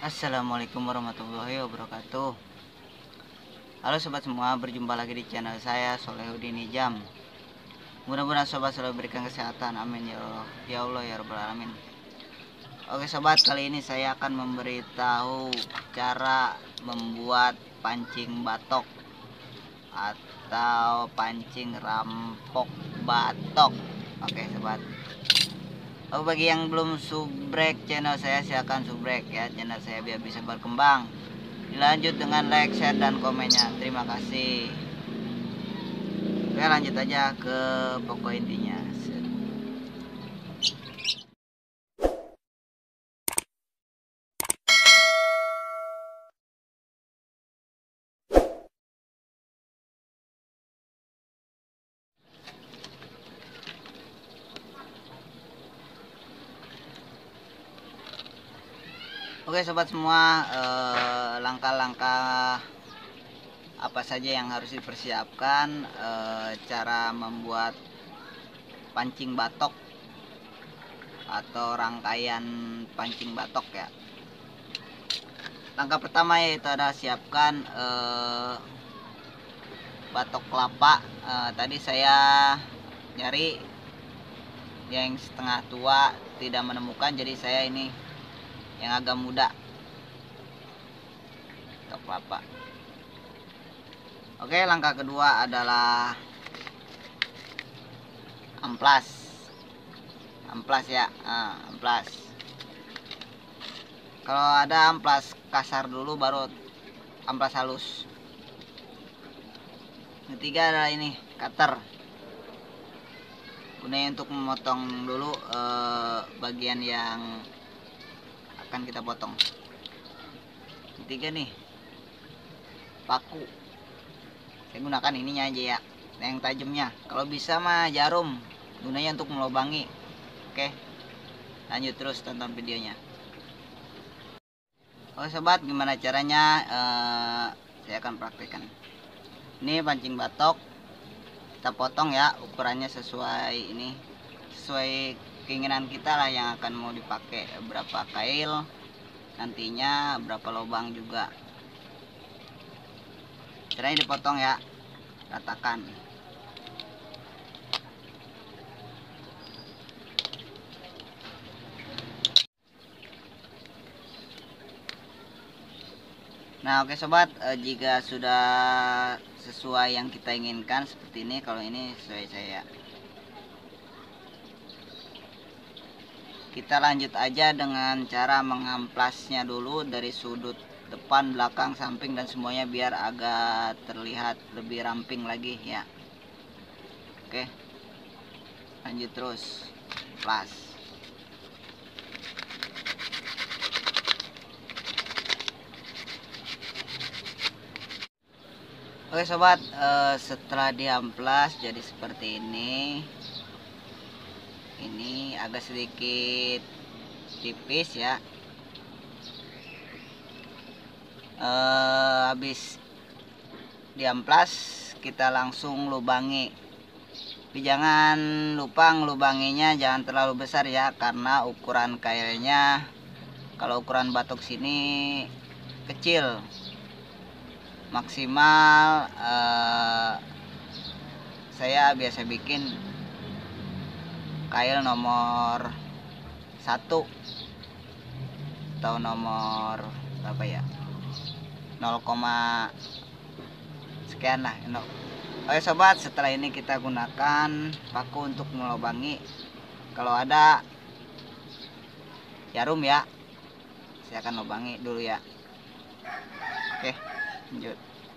Assalamualaikum warahmatullahi wabarakatuh. Halo sobat semua, berjumpa lagi di channel saya Solehudin Ijam. Mudah-mudahan sobat selalu berikan kesehatan, amin ya Allah, ya Allah ya rabbal alamin. Oke sobat, kali ini saya akan memberitahu cara membuat pancing batok atau pancing rampok batok. Oke sobat, bagi yang belum subrek channel saya, silahkan subrek ya channel saya biar bisa berkembang. Dilanjut dengan like, share, dan komennya. Terima kasih. Oke, lanjut aja ke pokok intinya. Oke sobat semua, langkah-langkah apa saja yang harus dipersiapkan, cara membuat pancing batok atau rangkaian pancing batok ya. Langkah pertama yaitu adalah siapkan batok kelapa. Tadi saya nyari yang setengah tua, tidak menemukan, jadi saya ini yang agak muda, batok kelapa. Oke, langkah kedua adalah amplas ya, amplas. Kalau ada amplas kasar dulu, baru amplas halus. Ketiga adalah ini cutter, gunanya untuk memotong dulu bagian yang akan kita potong. Ketiga nih paku, saya gunakan ininya aja ya, yang tajamnya. Kalau bisa mah jarum, gunanya untuk melubangi. Oke, lanjut terus tonton videonya. Oke sobat, gimana caranya? Saya akan praktekkan. Ini pancing batok, kita potong ya, ukurannya sesuai ini, sesuai keinginan kita lah yang akan mau dipakai, berapa kail nantinya, berapa lubang juga. Caranya dipotong ya, ratakan. Nah oke sobat, jika sudah sesuai yang kita inginkan seperti ini, kalau ini sesuai saya, kita lanjut aja dengan cara mengamplasnya dulu dari sudut depan, belakang, samping, dan semuanya biar agak terlihat lebih ramping lagi ya. Oke, lanjut terus, plus. Oke sobat, setelah diamplas jadi seperti ini agak sedikit tipis ya. Habis diamplas kita langsung lubangi, tapi jangan lupa ngelubanginya jangan terlalu besar ya, karena ukuran kailnya kalau ukuran batok sini kecil, maksimal saya biasa bikin kail nomor 1 atau nomor berapa ya, 0, sekian lah. Oke sobat, setelah ini kita gunakan paku untuk melubangi. Kalau ada jarum ya, saya akan lubangi dulu ya. Oke, lanjut.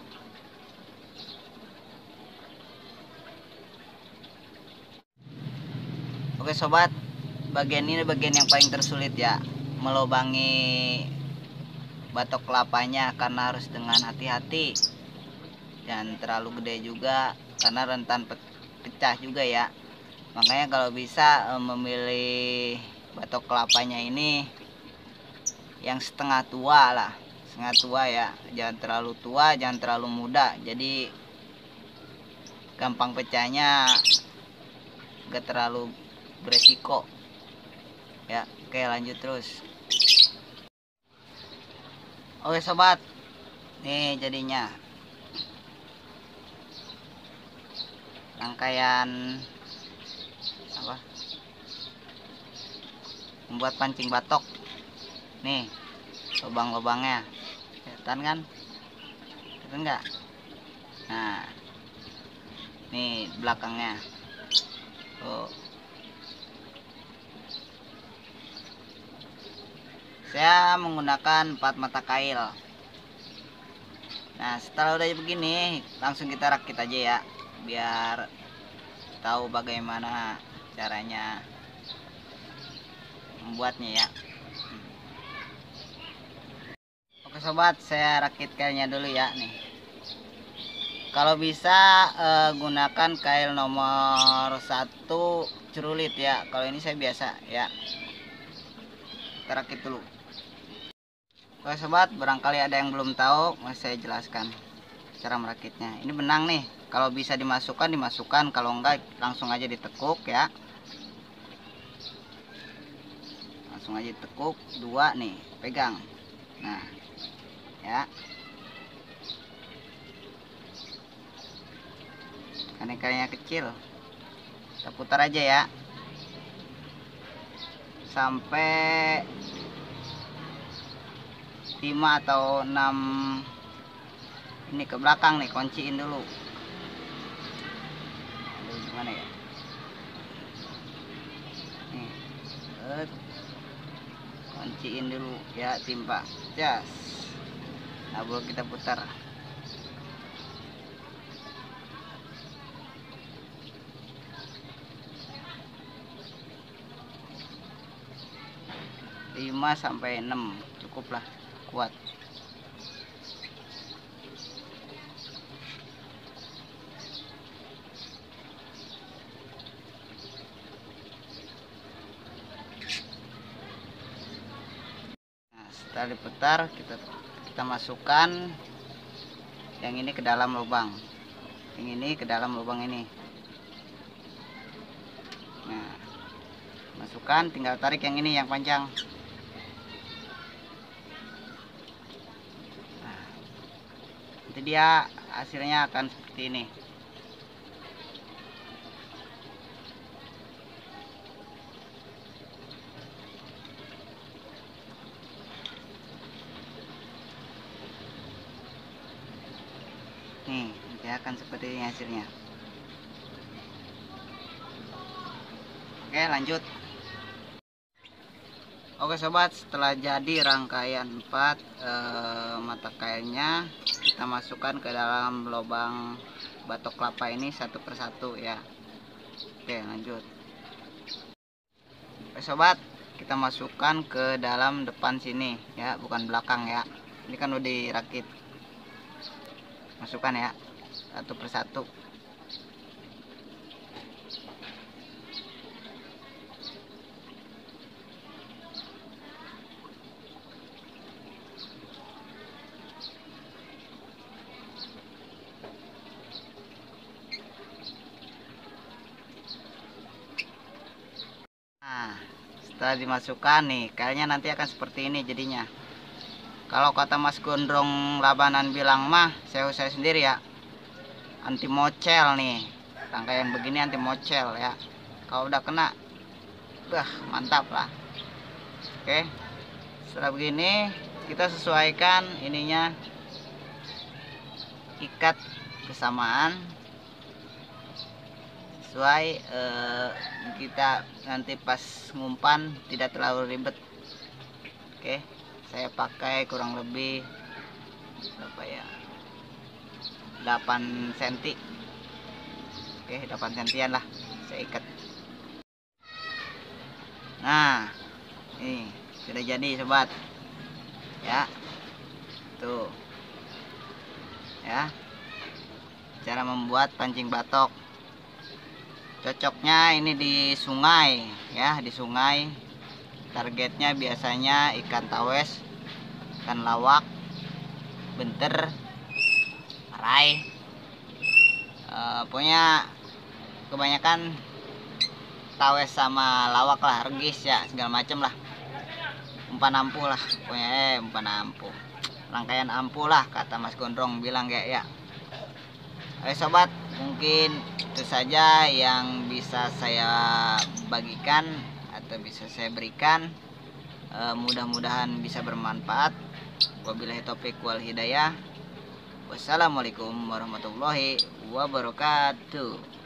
Oke sobat, bagian ini bagian yang paling tersulit ya, melubangi batok kelapanya, karena harus dengan hati-hati, jangan terlalu gede juga karena rentan pecah juga ya. Makanya kalau bisa memilih batok kelapanya ini yang setengah tua lah, setengah tua ya, jangan terlalu tua, jangan terlalu muda, jadi gampang pecahnya, gak terlalu beresiko ya. Oke, lanjut terus. Oke sobat, nih jadinya rangkaian apa membuat pancing batok. Nih lubang-lubangnya kelihatan kan, kelihatan nggak? Nah nih belakangnya tuh. Saya menggunakan 4 mata kail. Nah setelah udah begini langsung kita rakit aja ya, biar tahu bagaimana caranya membuatnya ya. Oke sobat, saya rakit kailnya dulu ya nih. Kalau bisa gunakan kail nomor 1 cerulit ya. Kalau ini saya biasa ya. Kita rakit dulu. Oke sobat, barangkali ada yang belum tahu, masih saya jelaskan cara merakitnya. Ini benang nih, kalau bisa dimasukkan, kalau enggak langsung aja ditekuk ya. Langsung aja ditekuk, 2 nih, pegang. Nah, ya. Kan kecil. Kita putar aja ya. Sampai 5 atau 6 ini ke belakang nih, kunciin dulu. Aduh, gimana ya? Nih, kunciin dulu ya, timpa. Jas. Nah, baru kita putar. Lima sampai 6 cukuplah, kuat. Nah, setelah diputar kita masukkan yang ini ke dalam lubang, yang ini ke dalam lubang ini. Nah, masukkan, tinggal tarik yang ini yang panjang. Nah, nanti dia hasilnya akan seperti ini. Nih, nanti akan seperti ini hasilnya. Oke, lanjut. Oke sobat, setelah jadi rangkaian 4 mata kailnya, kita masukkan ke dalam lubang batok kelapa ini satu persatu ya. Oke, lanjut. Oke sobat, kita masukkan ke dalam depan sini ya, bukan belakang ya. Ini kan udah dirakit. Masukkan ya, satu persatu. Nah, setelah dimasukkan nih, kayaknya nanti akan seperti ini jadinya. Kalau kata Mas Gondrong Labanan bilang mah, saya sendiri ya, anti mocel nih. Rangkaian begini anti mocel ya. Kalau udah kena, mantap lah. Oke, setelah begini kita sesuaikan ininya, ikat kesamaan sesuai kita nanti pas ngumpan tidak terlalu ribet. Oke, saya pakai kurang lebih berapa ya, 8 cm. Oke, 8 sentian lah saya ikat. Nah, ini sudah jadi sobat ya, tuh ya, cara membuat pancing batok. Cocoknya ini di sungai ya, di sungai. Targetnya biasanya ikan tawes, ikan lawak, benter, parai, pokoknya kebanyakan tawes sama lawak lah, regis ya, segala macem lah, umpan ampuh lah pokoknya, umpan ampuh. rangkaian ampuh lah, kata Mas Gondrong bilang kayak ya. Oke sobat, mungkin itu saja yang bisa saya bagikan atau bisa saya berikan. Mudah-mudahan bisa bermanfaat. Wabillahi taufik wal hidayah. Wassalamualaikum warahmatullahi wabarakatuh.